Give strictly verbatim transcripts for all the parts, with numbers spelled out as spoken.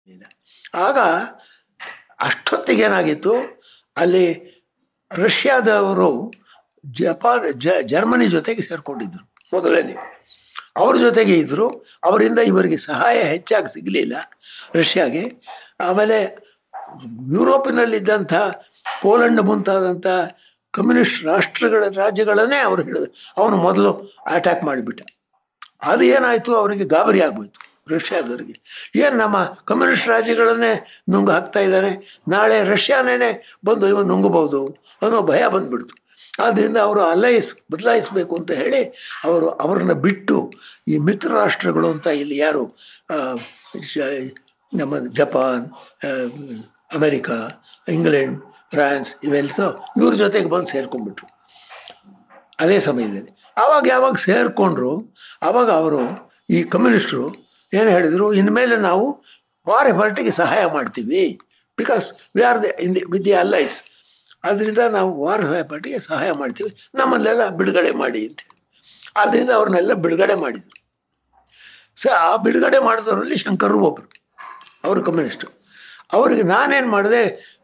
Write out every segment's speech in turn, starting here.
ಇಲ್ಲ. ಆಗ ಅಷ್ಟೊತ್ತಿಗೆ ಏನಾಗಿತ್ತು, ಅಲ್ಲಿ ರಷ್ಯಾದವರು ಜಪಾನ್ ಜ ಜರ್ಮನಿ ಜೊತೆಗೆ ಸೇರಿಕೊಂಡಿದ್ರು. ಮೊದಲನೇ ಅವ್ರ ಜೊತೆಗೆ ಇದ್ದರು. ಅವರಿಂದ ಇವರಿಗೆ ಸಹಾಯ ಹೆಚ್ಚಾಗಿ ಸಿಗಲಿಲ್ಲ ರಷ್ಯಾಗೆ. ಆಮೇಲೆ ಯುರೋಪಿನಲ್ಲಿದ್ದಂಥ ಪೋಲೆಂಡ್ ಮುಂತಾದಂಥ ಕಮ್ಯುನಿಸ್ಟ್ ರಾಷ್ಟ್ರಗಳ ರಾಜ್ಯಗಳನ್ನೇ ಅವರು ಹೇಳಿದ್ರು. ಅವನು ಮೊದಲು ಅಟ್ಯಾಕ್ ಮಾಡಿಬಿಟ್ಟ. ಅದು ಏನಾಯಿತು, ಅವರಿಗೆ ಗಾಬರಿ ಆಗ್ಬೋಯ್ತು ರಷ್ಯಾದವರಿಗೆ. ಏನು ನಮ್ಮ ಕಮ್ಯುನಿಸ್ಟ್ ರಾಜ್ಯಗಳನ್ನೇ ನುಂಗು ಹಾಕ್ತಾ ಇದ್ದಾನೆ, ನಾಳೆ ರಷ್ಯಾನೇ ಬಂದು ಇವನು ನುಂಗಬಹುದು ಅನ್ನೋ ಭಯ ಬಂದುಬಿಡ್ತು. ಆದ್ದರಿಂದ ಅವರು ಅಲೈಸ್ ಬದಲಾಯಿಸಬೇಕು ಅಂತ ಹೇಳಿ ಅವರು ಅವ್ರನ್ನ ಬಿಟ್ಟು ಈ ಮಿತ್ರ ರಾಷ್ಟ್ರಗಳು ಅಂತ ಇಲ್ಲಿ ಯಾರು ನಮ್ಮ ಜಪಾನ್, ಅಮೆರಿಕಾ, ಇಂಗ್ಲೆಂಡ್, ಫ್ರಾನ್ಸ್ ಇವೆಲ್ಲ ಇವ್ರ ಜೊತೆಗೆ ಬಂದು ಸೇರ್ಕೊಂಡ್ಬಿಟ್ರು ಅದೇ ಸಮಯದಲ್ಲಿ. ಆವಾಗ ಯಾವಾಗ ಸೇರಿಕೊಂಡ್ರು ಆವಾಗ ಅವರು ಈ ಕಮ್ಯುನಿಸ್ಟರು ಏನು ಹೇಳಿದರು, ಇನ್ಮೇಲೆ ನಾವು ವಾರ್ ಎಫರ್ಟಿಗೆ ಸಹಾಯ ಮಾಡ್ತೀವಿ, because we are the in the with the allies. ಆದ್ದರಿಂದ ನಾವು ವಾರ್ ಎಫರ್ಟಿಗೆ ಸಹಾಯ ಮಾಡ್ತೀವಿ, ನಮ್ಮನ್ನೆಲ್ಲ ಬಿಡುಗಡೆ ಮಾಡಿ ಅಂತ. ಆದ್ದರಿಂದ ಅವ್ರನ್ನೆಲ್ಲ ಬಿಡುಗಡೆ ಮಾಡಿದರು. ಸ ಆ ಬಿಡುಗಡೆ ಮಾಡಿದವರಲ್ಲಿ ಶಂಕರರು ಒಬ್ಬರು, ಅವರು ಕಮ್ಯುನಿಸ್ಟು. ಅವ್ರಿಗೆ ನಾನೇನು ಮಾಡಿದೆ,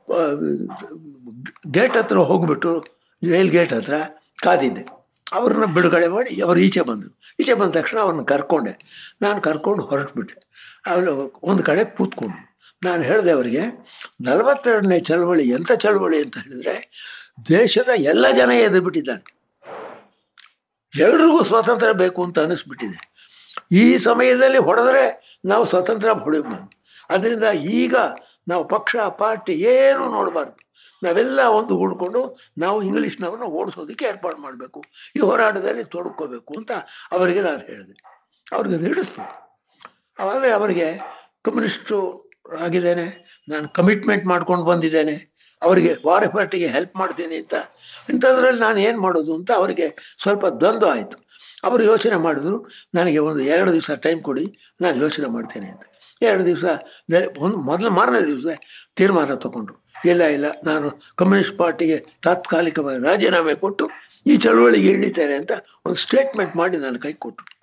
ಗೇಟ್ ಹತ್ರ ಹೋಗ್ಬಿಟ್ಟು ಜೈಲ್ ಗೇಟ್ ಹತ್ರ ಕಾದಿದ್ದೆ. ಅವ್ರನ್ನ ಬಿಡುಗಡೆ ಮಾಡಿ ಅವರು ಈಚೆ ಬಂದರು. ಈಚೆ ಬಂದ ತಕ್ಷಣ ಅವ್ರನ್ನ ಕರ್ಕೊಂಡೆ. ನಾನು ಕರ್ಕೊಂಡು ಹೊರಟುಬಿಟ್ಟೆ. ಅವರು ಒಂದು ಕಡೆ ಕೂತ್ಕೊಂಡು ನಾನು ಹೇಳಿದೆ ಅವರಿಗೆ, ನಲವತ್ತೆರಡನೇ ಚಳವಳಿ ಎಂಥ ಚಳವಳಿ ಅಂತ ಹೇಳಿದರೆ, ದೇಶದ ಎಲ್ಲ ಜನ ಎದ್ದು ಬಿಟ್ಟಿದ್ದಾರೆ, ಎಲ್ರಿಗೂ ಸ್ವಾತಂತ್ರ್ಯ ಬೇಕು ಅಂತ ಅನ್ನಿಸ್ಬಿಟ್ಟಿದೆ. ಈ ಸಮಯದಲ್ಲಿ ಹೊಡೆದ್ರೆ ನಾವು ಸ್ವಾತಂತ್ರ್ಯ ಹೊಡಿಬೋದು. ಅದರಿಂದ ಈಗ ನಾವು ಪಕ್ಷ ಪಾರ್ಟಿ ಏನೂ ನೋಡಬಾರ್ದು, ನಾವೆಲ್ಲ ಒಂದು ಉಳ್ಕೊಂಡು ನಾವು ಇಂಗ್ಲೀಷ್ನವ್ರನ್ನ ಓಡಿಸೋದಕ್ಕೆ ಏರ್ಪಾಡು ಮಾಡಬೇಕು, ಈ ಹೋರಾಟದಲ್ಲಿ ತೊಡ್ಕೋಬೇಕು ಅಂತ ಅವರಿಗೆ ನಾನು ಹೇಳಿದೆ. ಅವ್ರಿಗೆ ಹಿಡಿಸ್ತು. ಆದರೆ ಅವರಿಗೆ ಕಮ್ಯುನಿಸ್ಟು ಆಗಿದ್ದೇನೆ, ನಾನು ಕಮಿಟ್ಮೆಂಟ್ ಮಾಡ್ಕೊಂಡು ಬಂದಿದ್ದೇನೆ, ಅವರಿಗೆ ವಾರ್ ಎಫರ್ಟಿಗೆ ಹೆಲ್ಪ್ ಮಾಡ್ತೀನಿ ಅಂತ. ಇಂಥದ್ರಲ್ಲಿ ನಾನು ಏನು ಮಾಡೋದು ಅಂತ ಅವರಿಗೆ ಸ್ವಲ್ಪ ದ್ವಂದ್ವ ಆಯಿತು. ಅವರು ಯೋಚನೆ ಮಾಡಿದ್ರು, ನನಗೆ ಒಂದು ಎರಡು ದಿವಸ ಟೈಮ್ ಕೊಡಿ, ನಾನು ಯೋಚನೆ ಮಾಡ್ತೇನೆ ಅಂತ. ಎರಡು ದಿವಸ ಒಂದು ಮೊದಲು ಮಾರನೇ ದಿವಸ ತೀರ್ಮಾನ ತಗೊಂಡ್ರು. ಇಲ್ಲ ಇಲ್ಲ ನಾನು ಕಮ್ಯುನಿಸ್ಟ್ ಪಾರ್ಟಿಗೆ ತಾತ್ಕಾಲಿಕವಾಗಿ ರಾಜೀನಾಮೆ ಕೊಟ್ಟು ಈ ಚಳವಳಿಗೆ ಇಳಿತೇನೆ ಅಂತ ಒಂದು ಸ್ಟೇಟ್ಮೆಂಟ್ ಮಾಡಿ ನಾನು ಕೈ ಕೊಟ್ಟರು.